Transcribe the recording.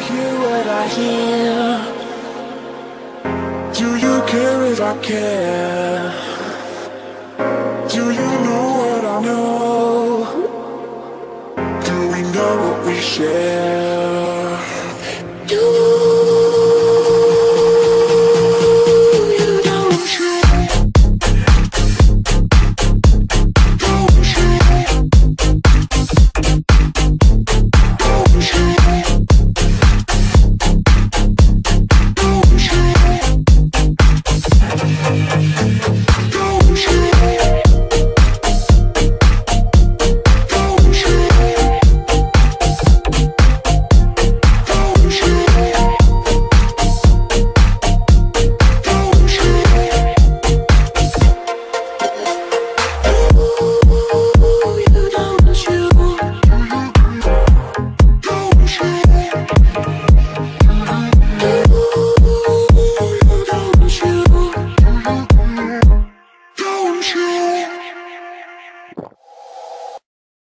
hear what I hear? Do you care if I care? Do you know what I know? Do we know what we share? Do